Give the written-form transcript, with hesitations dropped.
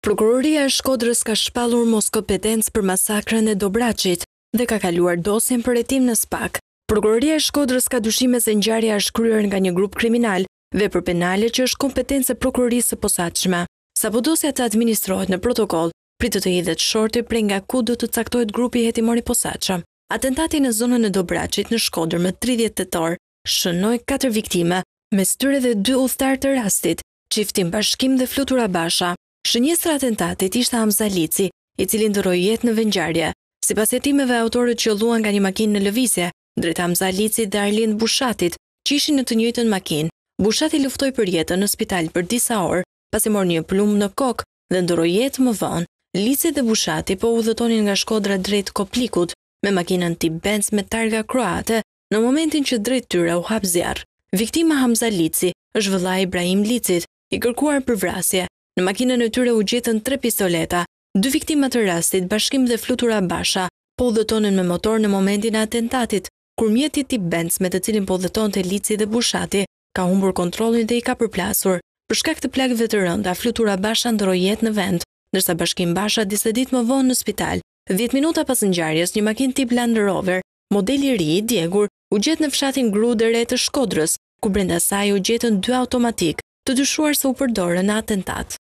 Prokuroria e Shkodrës ka shpallur mos kompetencë për masakrën e Dobraçit dhe ka kaluar dosjen për hetim në SPAK. Prokuroria e Shkodrës ka dyshime se ngjarja është kryer nga një grup kriminal, vepër penale që është kompetencë e prokurorisë së posaçme. Sapo dosja të administrohet në protokoll, pritet të hidhet shorti prej nga ku do të caktohet grupi hetimor i posaçëm. Atentati në zonën e Dobraçit në Shkodër më 30 tetor shënoi 4 viktime, mes tyre dhe 2 udhëtar të rastit, çiftin Bashkim dhe Flutura Basha. Shënjestër atentatit ishte Hamza Lici, i cili ndroi jetë në vengjarje. Sipas hetimeve, autorët qelluan nga një makinë në lëvizje drejt Hamza Licit dhe Arlind Bushatit, që ishin në të njëjtën makinë. Bushati luftoi për jetën në spital për disa orë, pasi mori një plumb në kokë dhe ndroi jetë më vonë. Lici dhe Bushati po udhëtonin nga Shkodra drejt Koplikut me makinën tip Benz me targa kroate në momentin që drejt tyre u hap zjarr. Viktima Hamza Lici është vëllai Ibrahim Licit, i kërkuar për vrasje. Në makinën e tyre u gjetën 3 pistoleta. 2 viktima të rastit, Bashkim dhe Flutura Basha, po udhëtonin me motor në momentin e atentatit, kur mjeti tip Benz me të cilin po udhëtonte Lici dhe Bushati ka humbur kontrollin dhe i ka përplasur. Për shkak të plagëve të rënda, Flutura Basha ndroi jetë në vend, ndërsa Bashkim Basha disa ditë më vonë në spital. 10 minuta pas ngjarjes, një makinë tip Land Rover, modeli i ri i djegur, u gjet në fshatin Grudere të Shkodrës, ku brenda saj u gjetën 2 automatik, të dyshuar se u përdorën në atentat.